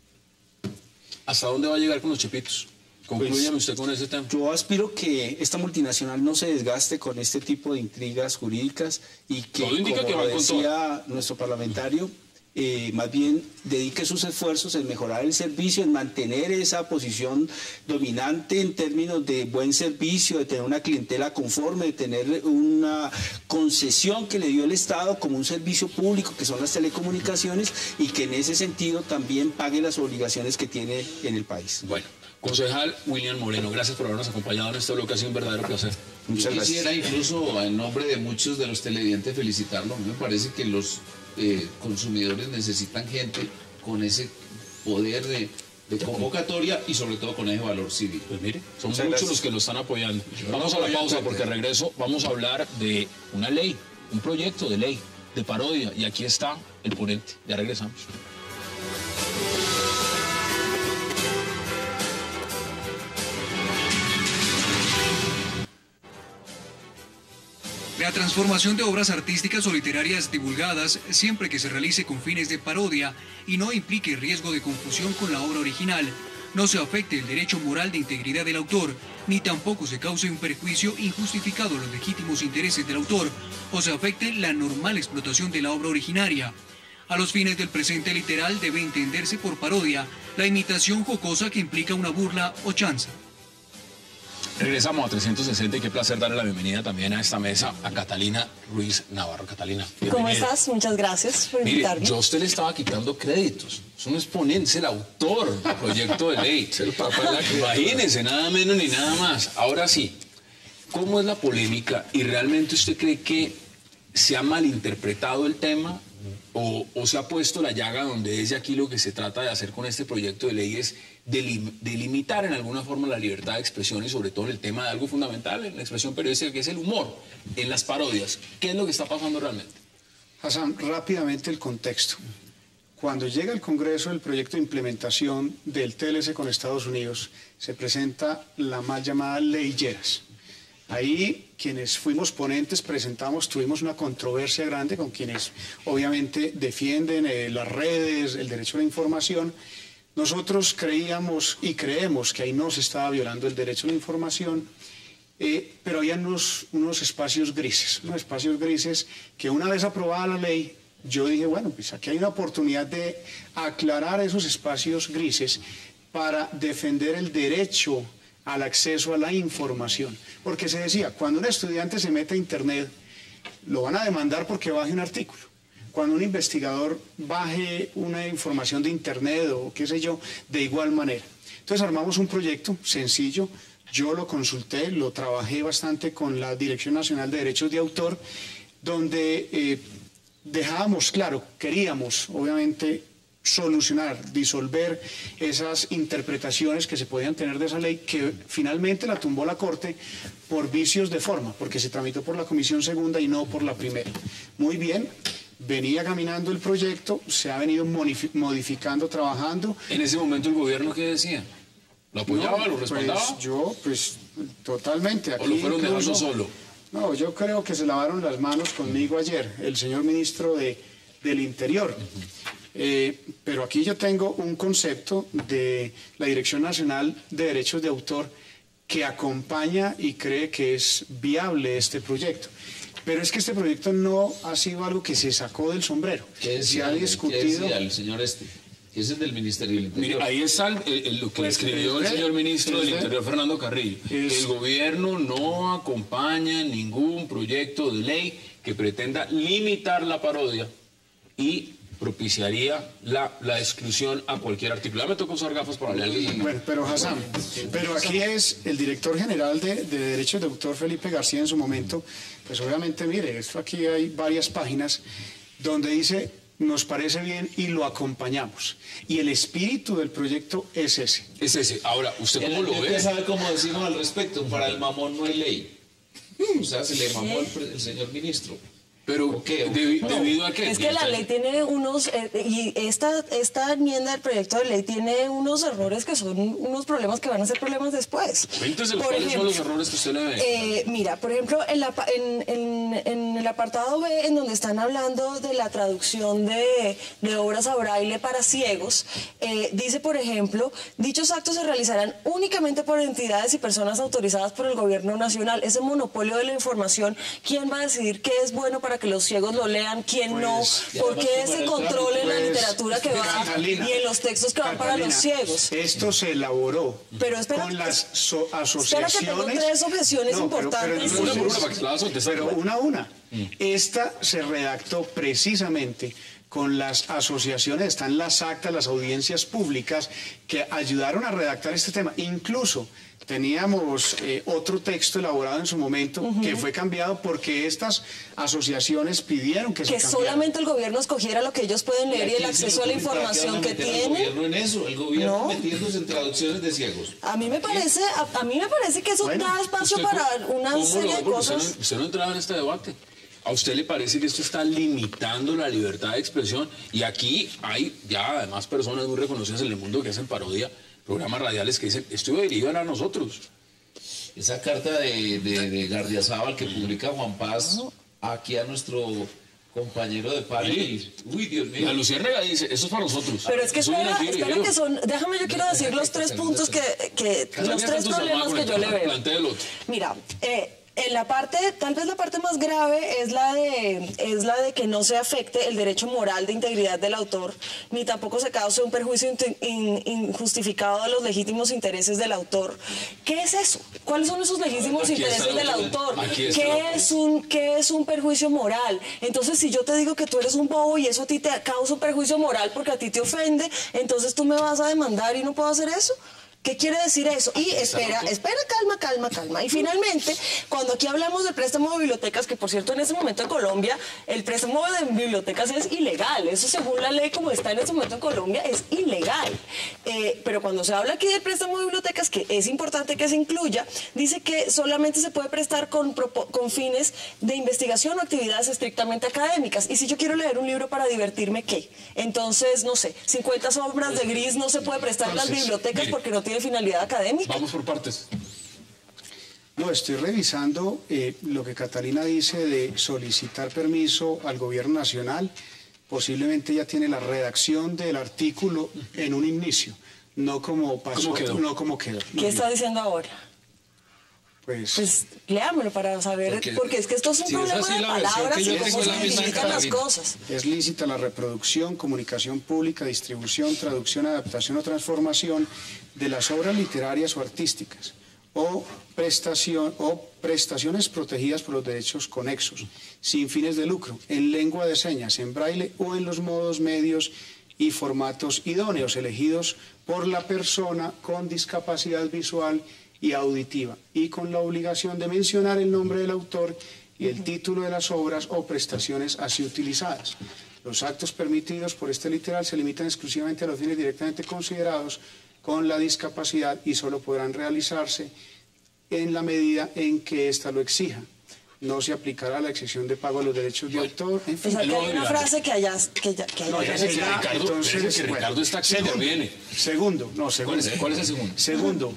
¿Hasta dónde va a llegar con los chipitos? Conclúyame usted con ese tema. Yo aspiro que esta multinacional no se desgaste con este tipo de intrigas jurídicas y que, Todo indica como que van con decía nuestro parlamentario, eh, más bien dedique sus esfuerzos en mejorar el servicio, en mantener esa posición dominante en términos de buen servicio, de tener una clientela conforme, de tener una concesión que le dio el Estado como un servicio público, que son las telecomunicaciones, y que en ese sentido también pague las obligaciones que tiene en el país. Bueno, concejal William Moreno, gracias por habernos acompañado en este bloque, ha sido un verdadero placer. Muchas Yo gracias. quisiera incluso en nombre de muchos de los televidentes felicitarlo. A mí me parece que los eh, consumidores necesitan gente con ese poder de, de convocatoria y sobre todo con ese valor cívico. Pues mire, son Muchas muchos gracias. los que lo están apoyando. Vamos lo a la voy a pausa entender. porque regreso vamos a hablar de una ley, un proyecto de ley, de parodia. Y aquí está el ponente. Ya regresamos. La transformación de obras artísticas o literarias divulgadas, siempre que se realice con fines de parodia y no implique riesgo de confusión con la obra original, no se afecte el derecho moral de integridad del autor, ni tampoco se cause un perjuicio injustificado a los legítimos intereses del autor, o se afecte la normal explotación de la obra originaria. A los fines del presente literal debe entenderse por parodia la imitación jocosa que implica una burla o chanza. Regresamos a trescientos sesenta y qué placer darle la bienvenida también a esta mesa a Catalina Ruiz Navarro. Catalina, ¿Cómo bienvenida. estás? Muchas gracias por Mire, invitarme. yo a usted le estaba quitando créditos. Es un exponente, es el autor del proyecto de ley. Es el papá de la criatura. Imagínense, nada menos ni nada más. Ahora sí, ¿cómo es la polémica? ¿Y realmente usted cree que se ha malinterpretado el tema? ¿O, o se ha puesto la llaga donde es de aquí lo que se trata de hacer con este proyecto de ley es delim- delimitar en alguna forma la libertad de expresión y sobre todo en el tema de algo fundamental en la expresión periodística que es el humor, en las parodias? ¿Qué es lo que está pasando realmente? Hassan, rápidamente el contexto. Cuando llega al Congreso el proyecto de implementación del T L C con Estados Unidos, se presenta la mal llamada Ley Lleras. Ahí quienes fuimos ponentes presentamos, tuvimos una controversia grande con quienes obviamente defienden eh, las redes, el derecho a la información. Nosotros creíamos y creemos que ahí no se estaba violando el derecho a la información, eh, pero había unos, unos espacios grises, unos espacios grises que una vez aprobada la ley, yo dije, bueno, pues aquí hay una oportunidad de aclarar esos espacios grises para defender el derecho al acceso a la información. Porque se decía, cuando un estudiante se mete a Internet, lo van a demandar porque baje un artículo. Cuando un investigador baje una información de Internet o qué sé yo, de igual manera. Entonces armamos un proyecto sencillo, yo lo consulté, lo trabajé bastante con la Dirección Nacional de Derechos de Autor, donde eh, dejábamos claro, queríamos obviamente solucionar, disolver esas interpretaciones que se podían tener de esa ley, que finalmente la tumbó la Corte por vicios de forma, porque se tramitó por la Comisión Segunda y no por la primera. Muy bien, venía caminando el proyecto, se ha venido modificando, trabajando. En ese momento el gobierno, ¿qué decía? ¿Lo apoyaba, No, lo respaldaba? Pues yo, pues, totalmente. Aquí ¿O lo fueron incluso, dejando solo? No, yo creo que se lavaron las manos conmigo ayer, el señor ministro de, del Interior. Eh, pero aquí yo tengo un concepto de la Dirección Nacional de Derechos de Autor que acompaña y cree que es viable este proyecto. Pero es que este proyecto no ha sido algo que se sacó del sombrero. ¿Qué se ha decía, discutido. ¿qué decía el señor este? Ese es del Ministerio del Interior. Mire, ahí está el- el- lo que Pues, escribió el es de- señor ministro es del de- Interior, Fernando Carrillo. es- El gobierno no acompaña ningún proyecto de ley que pretenda limitar la parodia y propiciaría la, la exclusión a cualquier artículo. Ya me tocó usar gafas para leer. Bueno, pero Hassan, pero aquí es el director general de, de Derechos de Autor, Felipe García, en su momento, pues obviamente, mire, esto aquí hay varias páginas donde dice, nos parece bien y lo acompañamos. Y el espíritu del proyecto es ese. Es ese. Ahora, ¿usted El cómo lo ambiente ve? sabe cómo decimos al respecto, para el mamón no hay ley. O sea, se le mamó el, pre- el señor ministro. Pero, ¿O qué? ¿O debi- qué? ¿debido a qué? Es que la ley tiene unos, eh, y esta, esta enmienda del proyecto de ley tiene unos errores que son unos problemas que van a ser problemas después. Cuéntese Por cuáles son los ejemplo, errores que usted le ve. Eh, mira, por ejemplo, en, la pa- en, en- en el apartado B, en donde están hablando de la traducción de, de obras a braille para ciegos, eh, dice, por ejemplo, dichos actos se realizarán únicamente por entidades y personas autorizadas por el gobierno nacional. Ese monopolio de la información, ¿quién va a decidir qué es bueno para que los ciegos lo lean, quién no? y ¿Por qué además, ese como era el control en la Pues, literatura que va Catalina, y en los textos que van para los Catalina, ciegos? Esto se elaboró Pero espera- con las so- Espera asociaciones. que tengo tres objeciones No, pero- importantes. pero Una por una entonces- para que se la vas a contestar. Pero una a una. Esta se redactó precisamente con las asociaciones, están las actas, las audiencias públicas que ayudaron a redactar este tema. Incluso teníamos eh, otro texto elaborado en su momento que fue cambiado porque estas asociaciones pidieron que, se Que cambiara. solamente el gobierno escogiera lo que ellos pueden leer y el acceso a la información que El tienen. gobierno en eso, el gobierno No. metiéndose en traducciones de ciegos. A mí me parece, a, a mí me parece que eso Bueno, da espacio ¿Usted para cómo- una cómo serie lo- de porque usted cosas. no- Usted no entraba en este debate. ¿A usted le parece que esto está limitando la libertad de expresión? Y aquí hay ya además personas muy reconocidas en el mundo que hacen parodia, programas radiales que dicen, esto debería ir a nosotros. Esa carta de, de, de Gardiazabal que publica Juan Paz aquí a nuestro compañero de panel. Uy, Dios mío. La Luciérnaga dice, eso es para nosotros. Pero es que Eso viene espera, aquí, espera dirigido. que son, déjame yo quiero decir los tres puntos que, que Catalina los está tres entusiasmada problemas con que el yo le tema. veo. Plantea el otro. Mira, eh, en la parte, tal vez la parte más grave es la de es la de que no se afecte el derecho moral de integridad del autor, ni tampoco se cause un perjuicio in- in- injustificado de los legítimos intereses del autor. ¿Qué es eso? ¿Cuáles son esos legítimos Aquí está intereses el del autor. autor? Aquí está el ¿Qué autor. es un qué es un perjuicio moral? Entonces, si yo te digo que tú eres un bobo y eso a ti te causa un perjuicio moral porque a ti te ofende, entonces tú me vas a demandar y no puedo hacer eso. ¿Qué quiere decir eso? Y espera, espera, calma, calma, calma. Y finalmente, cuando aquí hablamos del préstamo de bibliotecas, que por cierto en este momento en Colombia, el préstamo de bibliotecas es ilegal. Eso según la ley como está en este momento en Colombia es ilegal. Eh, pero cuando se habla aquí del préstamo de bibliotecas, que es importante que se incluya, dice que solamente se puede prestar con, propo- con fines de investigación o actividades estrictamente académicas. Y si yo quiero leer un libro para divertirme, ¿qué? Entonces, no sé, cincuenta sombras de gris no se puede prestar en las Entonces, bibliotecas mire. porque no tiene finalidad académica. Vamos por partes. No, estoy revisando eh, lo que Catalina dice de solicitar permiso al gobierno nacional. Posiblemente ya tiene la redacción del artículo en un inicio, no como pasó, ¿Cómo quedó? no como quedó. ¿Qué está diciendo ahora? Pues, Pues léamelo para saber, porque, Porque es que esto es un si es problema así, de la versión palabras que y yo cómo tengo es se la misma de significan las Catalina. cosas. es lícita la reproducción, comunicación pública, distribución, traducción, adaptación o transformación de las obras literarias o artísticas o prestación o prestaciones protegidas por los derechos conexos, sin fines de lucro, en lengua de señas, en braille o en los modos, medios y formatos idóneos elegidos por la persona con discapacidad visual y auditiva, y con la obligación de mencionar el nombre del autor y el título de las obras o prestaciones así utilizadas. Los actos permitidos por este literal se limitan exclusivamente a los fines directamente considerados con la discapacidad y solo podrán realizarse en la medida en que ésta lo exija. No se aplicará la excepción de pago a los derechos de autor. En O fin, sea, que hay una frase que allá... Que ya, que allá no, ya Parece se que ya, Ricardo- entonces, parece que bueno, Ricardo está que segundo, interviene. Segundo, no, ¿Cuál segundo. es, cuál es el segundo? Segundo,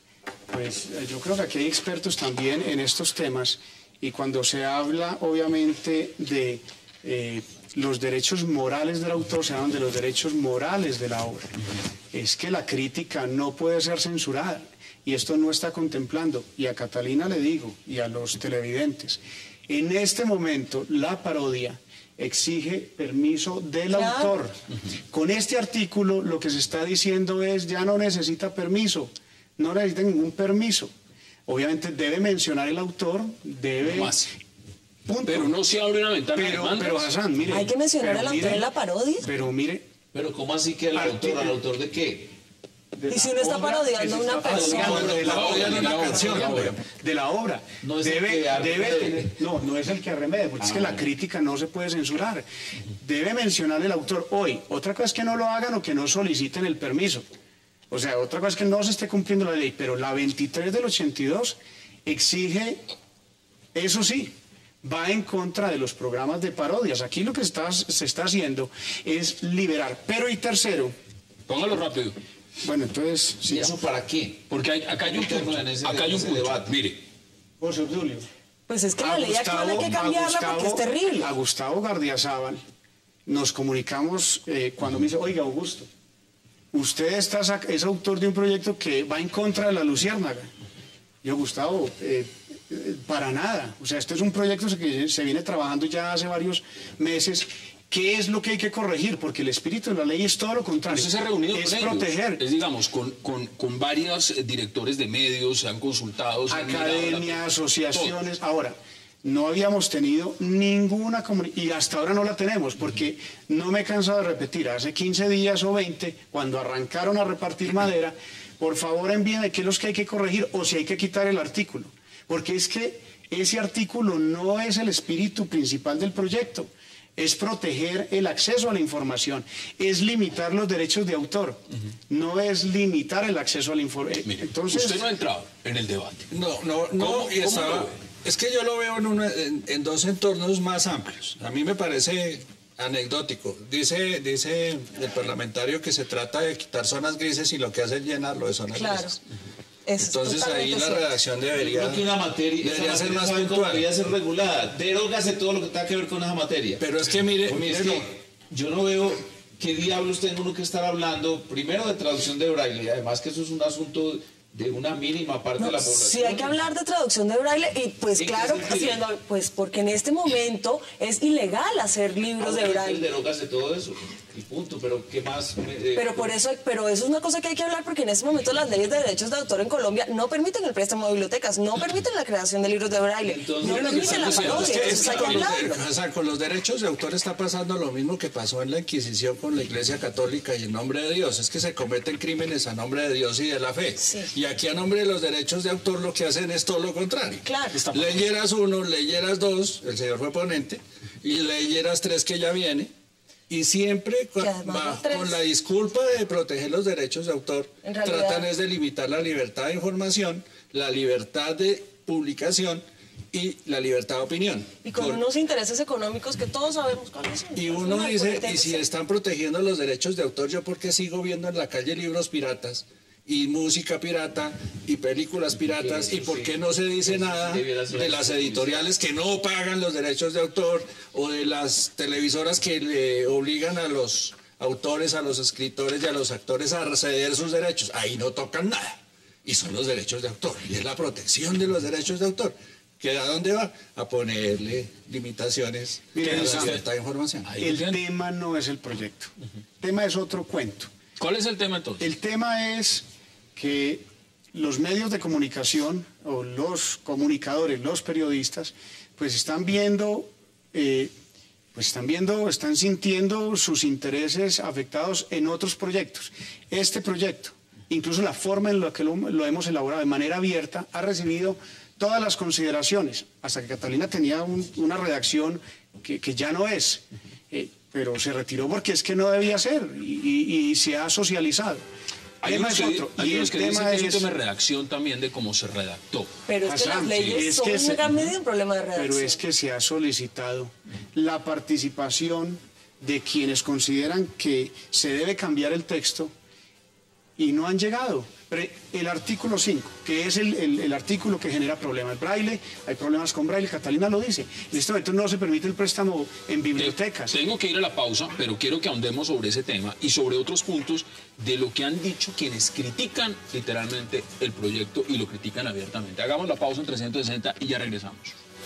pues eh, yo creo que aquí hay expertos también en estos temas y cuando se habla obviamente de eh, los derechos morales del autor, se hablan de los derechos morales de la obra. Es que la crítica no puede ser censurada y esto no está contemplando. Y a Catalina le digo, y a los televidentes, en este momento la parodia exige permiso del Claro. autor. Con este artículo lo que se está diciendo es ya no necesita permiso, no necesita ningún permiso. Obviamente debe mencionar el autor, debe... Más. Punto. Pero no se abre una ventana de Pero, demandas. pero Hassan, mire... Hay que mencionar pero al autor mire- en la parodia. Pero mire... Pero ¿cómo así que el autor? Artículo. ¿Al autor de qué? de Y la si uno está obra parodiando que se una está persona. parodiando de la No, obra, de de la la obra, canción, de la obra. de la obra. No es el Debe, que arremede. debe tener- no, no es el que arremede, porque es que la crítica no se puede censurar. Debe mencionar el autor hoy. Otra cosa es que no lo hagan o que no soliciten el permiso. O sea, otra cosa es que no se esté cumpliendo la ley, pero la veintitrés del ochenta y dos exige, eso sí, va en contra de los programas de parodias. Aquí lo que está, se está haciendo es liberar. Pero y tercero, Póngalo rápido. bueno, entonces, ¿Y sí, eso para qué? Porque hay- acá hay un Entremos punto. en ese- Acá hay en un ese punto. debate. Mire, José Obdulio. Pues es que la A ley actual hay que a cambiarla porque es Gustavo- terrible. A Gustavo Gardiazabal nos comunicamos eh, cuando me dice, oiga, Augusto, usted está sac- es autor de un proyecto que va en contra de la luciérnaga. Yo, Gustavo, eh, eh, para nada. O sea, este es un proyecto que se viene trabajando ya hace varios meses. ¿Qué es lo que hay que corregir? Porque el espíritu de la ley es todo lo contrario. usted se ha reunido es con ellos. proteger. Es, digamos, con, con, con varios eh, directores de medios, se han consultado. se han mirado la- Academias, asociaciones. Ahora, no habíamos tenido ninguna comunicación, y hasta ahora no la tenemos, porque no me he cansado de repetir, hace quince días o veinte, cuando arrancaron a repartir madera, por favor envíenme qué es lo que hay que corregir o si hay que quitar el artículo. Porque es que ese artículo no es el espíritu principal del proyecto. Es proteger el acceso a la información, es limitar los derechos de autor, no es limitar el acceso a la información. Mire, Entonces, usted no ha entrado en el debate. No, no, no, ¿Cómo- y cómo estaba- lo ve? es que yo lo veo en, una- en- en dos entornos más amplios. A mí me parece anecdótico. Dice, dice el parlamentario que se trata de quitar zonas grises y lo que hace es llenarlo de zonas Claro. grises. Es Entonces ahí totalmente la cierto. redacción debería, Creo que una materia, esa debería ser materia, más ¿saben cómo puntual. debería ser regulada. Derógase todo lo que tenga que ver con esa materia. Pero es que mire, Porque mire es lo- que yo no veo qué diablos tengo uno que estar hablando, primero de traducción de braille, y además que eso es un asunto de una mínima parte No, de la población. sí hay que hablar de traducción de braille y pues ¿En qué claro, sentido? haciendo, pues porque en este momento es ilegal hacer libros de Ahora, braille. derógase todo eso, y punto, pero ¿qué más? Eh, Pero por eso, pero eso es una cosa que hay que hablar porque en este momento las leyes de derechos de autor en Colombia no permiten el préstamo de bibliotecas, no permiten la creación de libros de braille, Entonces, no lo que permiten la están diciendo parodia, Es que- entonces es hay que que con, los hablarlo. de- o sea, con los derechos de autor está pasando lo mismo que pasó en la Inquisición con la Iglesia Católica y en nombre de Dios. Es que se cometen crímenes a nombre de Dios y de la fe. Sí. Y aquí a nombre de los derechos de autor lo que hacen es todo lo contrario. Claro. Leyeras uno, leyeras dos, el señor fue ponente, y leyeras tres que ya viene. Y siempre con, Que además va- los tres- con la disculpa de proteger los derechos de autor, En realidad- tratan es de limitar la libertad de información, la libertad de publicación y la libertad de opinión. Y con Por- unos intereses económicos que todos sabemos cuáles son. y Es uno una dice, y competencia. si están protegiendo los derechos de autor, ¿yo por qué sigo viendo en la calle libros piratas y música pirata y películas piratas? ¿Y por qué no se dice nada de las editoriales que no pagan los derechos de autor o de las televisoras que le obligan a los autores, a los escritores y a los actores a ceder sus derechos? Ahí no tocan nada. Y son los derechos de autor. Y es la protección de los derechos de autor. ¿Que a dónde va? A ponerle limitaciones Mire, a la Gonzalo, libertad de información. Ahí el lo tiene. tema no es el proyecto, el tema es otro cuento. ¿Cuál es el tema entonces? El tema es que los medios de comunicación o los comunicadores, los periodistas, pues están viendo, eh, pues están viendo, están sintiendo sus intereses afectados en otros proyectos. Este proyecto, incluso la forma en la que lo, lo hemos elaborado de manera abierta, ha recibido todas las consideraciones, hasta que Catalina tenía un- una redacción que, que ya no es. Eh, pero se retiró porque es que no debía ser y, y- y se ha socializado. Hay Tema unos es que, otro, hay y unos el que dicen tema que es un es- tema de redacción también de cómo se redactó. Pero es que las Hassan, leyes sí, es son que en se- gran medida un problema de redacción. Pero es que se ha solicitado la participación de quienes consideran que se debe cambiar el texto y no han llegado. Pero el artículo cinco, que es el, el- el artículo que genera problemas. Braille, hay problemas con Braille, Catalina lo dice. En este momento no se permite el préstamo en bibliotecas. Tengo que ir a la pausa, pero quiero que ahondemos sobre ese tema y sobre otros puntos de lo que han dicho quienes critican literalmente el proyecto y lo critican abiertamente. Hagamos la pausa en trescientos sesenta y ya regresamos.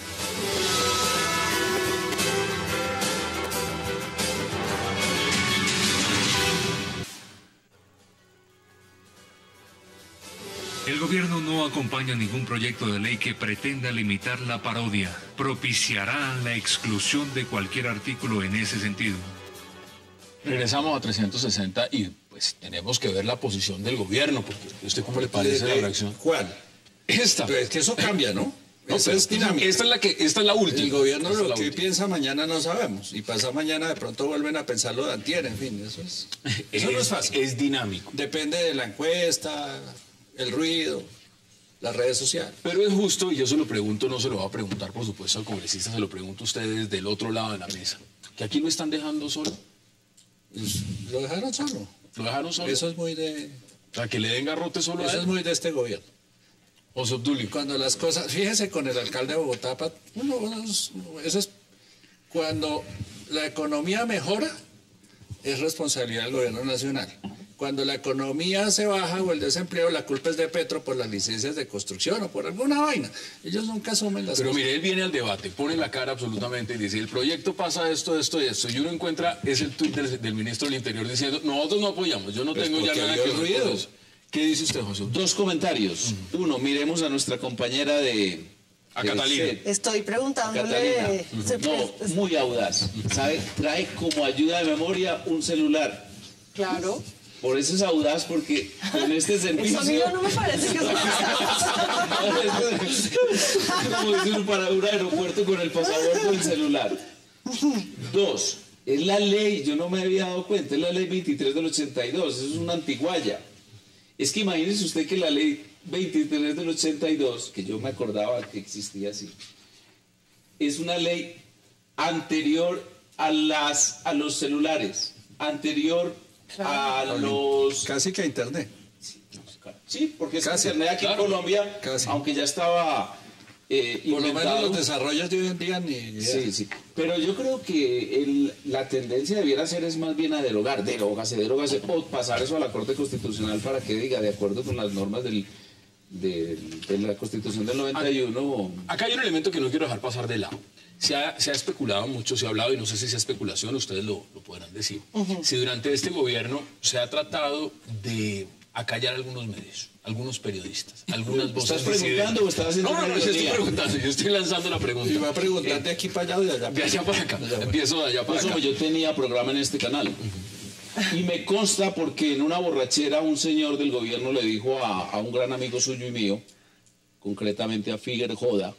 El gobierno no acompaña ningún proyecto de ley que pretenda limitar la parodia. Propiciará la exclusión de cualquier artículo en ese sentido. Regresamos a trescientos sesenta y pues tenemos que ver la posición del gobierno, porque ¿a usted cómo le parece la reacción? ¿Cuál? Esta. Pero es que eso cambia, ¿no? No, Eso pero es dinámico. Esta es la que, esta es la última. El gobierno Esta es lo la que última. piensa mañana no sabemos. Y pasa mañana de pronto vuelven a pensar lo de antier. En fin, eso es, eso no es fácil. Es dinámico. Depende de la encuesta, el ruido, las redes sociales. Pero es justo, y yo se lo pregunto, no se lo va a preguntar, por supuesto, al congresista, se lo pregunto a ustedes del otro lado de la mesa. ¿Que aquí lo están dejando solo? Pues, lo dejaron solo. ¿Lo dejaron solo? Eso es muy de, O sea, que le den garrote solo a eso él. es muy de este gobierno. José Obdulio. Cuando las cosas, fíjese con el alcalde de Bogotá, pa- uno- uno es- eso es cuando la economía mejora, es responsabilidad del gobierno nacional. Cuando la economía se baja o el desempleo, la culpa es de Petro por las licencias de construcción o por alguna vaina. Ellos nunca asumen las Pero cosas. mire, él viene al debate, pone la cara absolutamente y dice, el proyecto pasa esto, esto y esto. Y uno encuentra, es el tuit del, del ministro del Interior diciendo, nosotros no apoyamos, yo no Pues tengo ya porque nada vio que el ver ruido. con eso. ¿Qué dice usted, José Obdulio? Dos comentarios. Uno, miremos a nuestra compañera de... A de Catalina. set. Estoy preguntándole. Catalina. se No, pre- muy audaz. ¿Sabe? Trae como ayuda de memoria un celular. Claro. Por eso es audaz, porque con este El servicio... sonido no me parece que Es como decir para un aeropuerto con el pasaporte del celular. Dos, es la ley, yo no me había dado cuenta, es la ley veintitrés del ochenta y dos, eso es una antiguaya. Es que imagínese usted que la ley veintitrés del ochenta y dos, que yo me acordaba que existía así, es una ley anterior a, las, a los celulares, anterior a los... Casi que a internet. Sí, porque es que Casi, Internet aquí claro, en Colombia, casi. aunque ya estaba eh, Por lo inventado. menos los desarrollos de hoy en día ni idea. Sí, sí. Pero yo creo que el- la tendencia debiera ser es más bien a derogar, derógase, derógase, o pasar eso a la Corte Constitucional para que diga, de acuerdo con las normas del, del- de la Constitución del noventa y uno. Acá hay un elemento que no quiero dejar pasar de lado. Se ha, se ha especulado mucho, se ha hablado, y no sé si sea especulación, ustedes lo, lo podrán decir. Si durante este gobierno se ha tratado de acallar algunos medios, algunos periodistas, algunas voces ¿Estás preguntando disidentes. o estás haciendo No, no, una no, yo estoy ironía? preguntando, yo estoy lanzando la Y pregunta. va a preguntar de aquí para allá o de allá. De allá para acá, empiezo de allá para Pues, acá. hombre, yo tenía programa en este canal. Y me consta porque en una borrachera un señor del gobierno le dijo a, a un gran amigo suyo y mío, concretamente a Figuer Joda,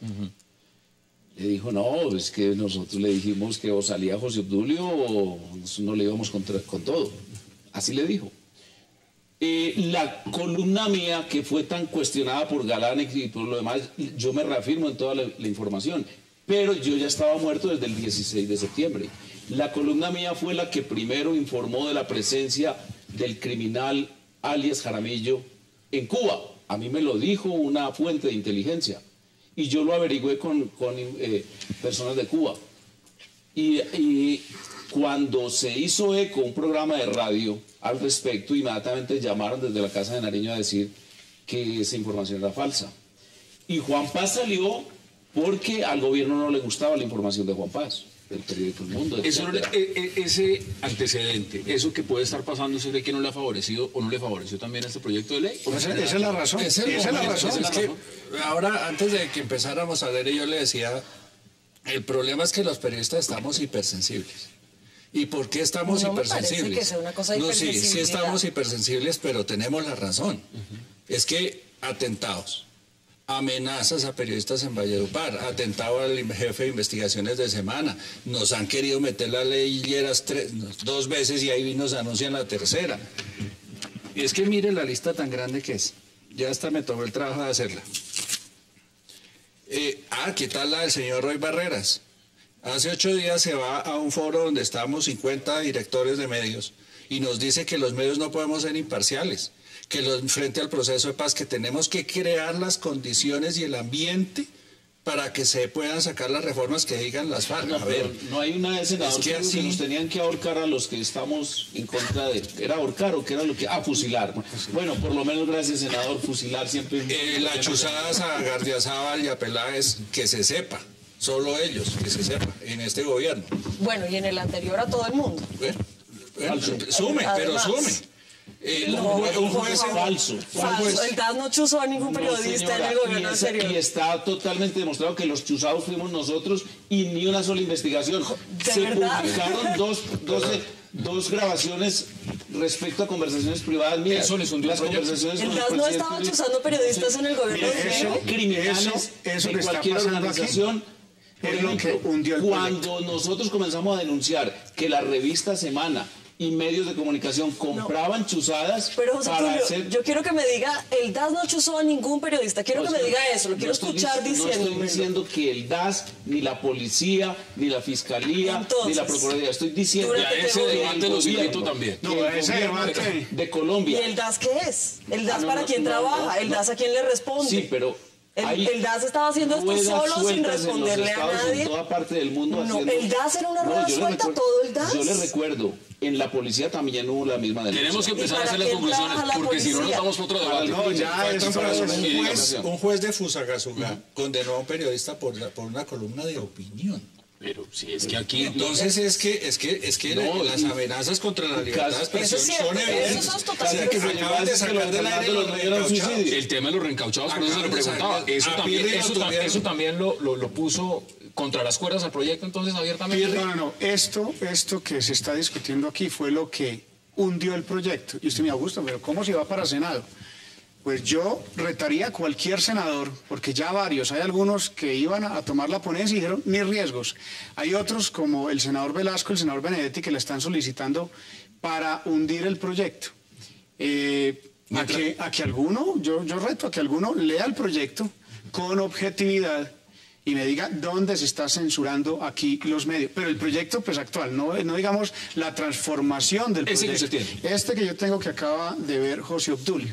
le dijo, no, es que nosotros le dijimos que o salía José Obdulio o no le íbamos contra- con todo. Así le dijo. Eh, la columna mía, que fue tan cuestionada por Galán y por lo demás, yo me reafirmo en toda la, la información, pero yo ya estaba muerto desde el dieciséis de septiembre. La columna mía fue la que primero informó de la presencia del criminal alias Jaramillo en Cuba. A mí me lo dijo una fuente de inteligencia y yo lo averigüé con, con eh, personas de Cuba. Y, y cuando se hizo eco un programa de radio al respecto, inmediatamente llamaron desde la Casa de Nariño a decir que esa información era falsa. Y Juan Paz salió porque al gobierno no le gustaba la información de Juan Paz, del periódico El Mundo. Eso no le- etcétera. e- e- ese antecedente, eso que puede estar pasando, ¿se ve que no le ha favorecido o no le favoreció también a este proyecto de ley? Esa, esa es la razón. Es el esa es la momento, razón. es que ahora, antes de que empezáramos a leer, yo le decía, el problema es que los periodistas estamos hipersensibles. ¿Y por qué estamos No me parece hipersensibles? que sea una cosa de No, sí, sí hipersensibilidad. estamos hipersensibles, pero tenemos la razón. Es que atentados, amenazas a periodistas en Valledupar, atentado al jefe de investigaciones de Semana. Nos han querido meter la ley Lleras tres, dos veces y ahí nos anuncian la tercera. Y es que mire la lista tan grande que es. Ya hasta me tomó el trabajo de hacerla. Eh, ah, ¿qué tal la del señor Roy Barreras? Hace ocho días se va a un foro donde estamos cincuenta directores de medios y nos dice que los medios no podemos ser imparciales, que los, frente al proceso de paz, que tenemos que crear las condiciones y el ambiente para que se puedan sacar las reformas que digan las FARC. No, a ver, no hay una de senador es que que, así- que nos tenían que ahorcar a los que estamos en contra de... ¿Era ahorcar o qué era lo que...? Ah, fusilar. Bueno, por lo menos gracias, senador, fusilar siempre... Eh, las chuzadas a Gardiazabal y a Peláez, que se sepa, solo ellos, que se sepa, en este gobierno. Bueno, y en el anterior a todo el mundo. Bueno, bueno, sume, pero Además. sume. Eh, No, un, jue- un por juez favor. falso. Falso. El D A S no chuzó a ningún periodista en el gobierno y, esa- anterior. y está totalmente demostrado que los chuzados fuimos nosotros y ni una sola investigación. ¿De Se verdad? publicaron dos, dos, dos grabaciones respecto a conversaciones privadas mías. Eso les hundió Las el proyecto. conversaciones El con D A S no presidente estaba Uribe. chuzando periodistas en el gobierno Mire, anterior. eso- Criminales eso- eso de que está cualquier pasando aquí organización. Por es lo ejemplo, que hundió el cuando nosotros comenzamos a denunciar que la revista Semana y medios de comunicación compraban chuzadas Pero José para Tulio, hacer... yo quiero que me diga, el D A S no chuzó a ningún periodista. Quiero que me diga eso, lo No quiero estoy escuchar dic- No estoy diciendo. diciendo que el D A S, ni la policía, ni la fiscalía, Entonces, ni la procuraduría. Estoy diciendo durante que qué ese gobierno? debate los gobierno, invito también. No, que el ese gobierno debate- de ¿Y Colombia. el D A S qué es? ¿El D A S Ah, no, para no, quién no, trabaja? no, ¿El no. D A S a quién le responde? Sí, pero El, hay el D A S estaba haciendo esto ruedas solo sin sueltas en los responderle a estados, nadie. En toda parte del mundo No, haciendo... el D A S era una rueda yo le suelta, recuerdo- todo el D A S. Yo le recuerdo, en la policía también hubo la misma denuncia. Tenemos que empezar a para hacer las qué conclusiones, trabaja la porque si no nos policía? vamos por otro debate. No, ya Faltan eso para eso. es- un, y juez, diga, un juez de Fusagasugá condenó a un periodista por, la- por una columna de opinión. Pero si es que aquí... Entonces es que es que es que No, las y- amenazas contra la libertad de Eso expresión es cierto, son eso evidentes. es total- O sea, que se acaban llevaba de a decir que sacar los del aire Fernando los los dieron reencauchados. suicidio. El tema de los reencauchados, por eso se lo Acaban de preguntaba. sacar- Eso a también, Pirri lo eso, tam- tuvieron. eso también lo, lo, lo puso contra las cuerdas al proyecto, entonces abiertamente. No, no, no. Esto, esto que se está discutiendo aquí fue lo que hundió el proyecto. Y usted me gusta, pero ¿cómo se va para Senado? Pues yo retaría a cualquier senador, porque ya varios, hay algunos que iban a, a tomar la ponencia y dijeron ni riesgos. Hay otros como el senador Velasco, el senador Benedetti, que le están solicitando para hundir el proyecto. Eh, a, que, a que alguno, yo, yo reto a que alguno lea el proyecto con objetividad y me diga dónde se está censurando aquí los medios. Pero el proyecto pues actual, no, no digamos la transformación del Ese que proyecto. usted tiene. Este que yo tengo que acaba de ver José Obdulio.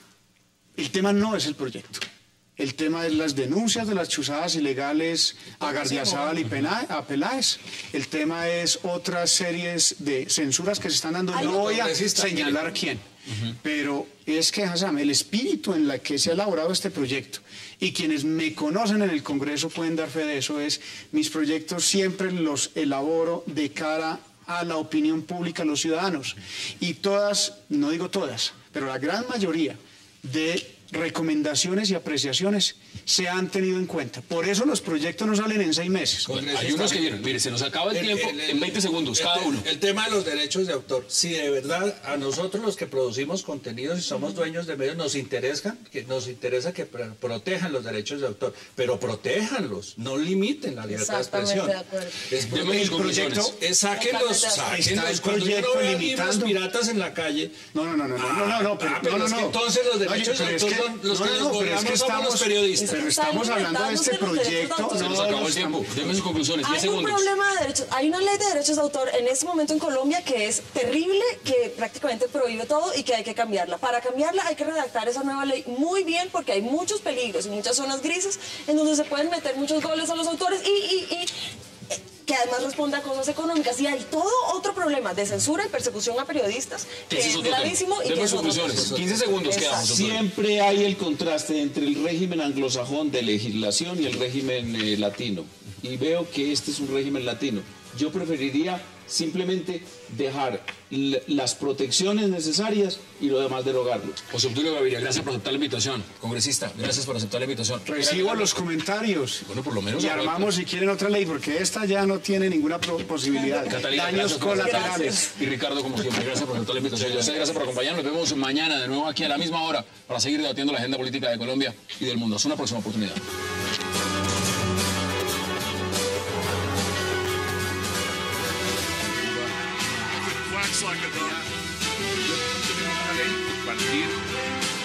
El tema no es el proyecto. El tema es las denuncias de las chuzadas ilegales a Gardiazabal y Pena- a Peláez. El tema es otras series de censuras que se están dando. Hay No otro voy a congresista, señalar quién. Pero es que, Hassan, el espíritu en la que se ha elaborado este proyecto, y quienes me conocen en el Congreso pueden dar fe de eso, es mis proyectos siempre los elaboro de cara a la opinión pública, a los ciudadanos. Y todas, no digo todas, pero la gran mayoría de recomendaciones y apreciaciones se han tenido en cuenta. Por eso los proyectos no salen en seis meses. Hay unos que vienen, mire, se nos acaba el, tiempo en veinte segundos, el cada te- uno. El tema de los derechos de autor. Si de verdad a nosotros los que producimos contenidos y somos dueños de medios nos interesa que nos interesa que pr- protejan los derechos de autor, pero protéjanlos, no limiten la libertad de Exactamente expresión. de acuerdo. Es Deme mis el proyecto, conclusiones. Eh, sáquenlos, Totalmente de acuerdo. Está sáquenlos. el Cuando yo proyecto no veo libros limitando. piratas en la calle. No, no, no, no, no, no, no, no, pero, Ah, pero no, no, es que no. entonces los Oye, derechos de pero es autor que- son los no, que no, los no, pero es que gobernamos somos los periodistas. Pero Está estamos hablando de este inventándose los derechos de proyecto. autor. Se nos no, acabó el los- tiempo. Deme sus conclusiones, diez Hay un segundos. problema de derechos, hay una ley de derechos de autor en este momento en Colombia que es terrible, que prácticamente prohíbe todo y que hay que cambiarla. Para cambiarla hay que redactar esa nueva ley muy bien porque hay muchos peligros y muchas zonas grises en donde se pueden meter muchos goles a los autores y, y, y eh, que además responda a cosas económicas. Y hay todo otro problema de censura y persecución a periodistas que Ese es es otro tema. gravísimo y que Deme es otro conclusiones. tema. quince segundos Exacto. quedamos. doctor. Siempre hay el contraste entre el régimen anglosajón de legislación y el régimen eh, latino. Y veo que este es un régimen latino. Yo preferiría simplemente dejar l- las protecciones necesarias y lo demás derogarlo. José Obdulio Gaviria, gracias por aceptar la invitación. Congresista, gracias por aceptar la invitación. Recibo los comentarios. Bueno, por lo menos Y ahora- armamos si quieren otra ley, porque esta ya no tiene ninguna pro- posibilidad. Catalina, Daños gracias por colaterales. aceptar. Y Ricardo, como siempre, gracias por aceptar la invitación. Yo sé, gracias por acompañarnos. Nos vemos mañana de nuevo aquí a la misma hora para seguir debatiendo la agenda política de Colombia y del mundo. Hasta una próxima oportunidad. Quacks like a duck. Partir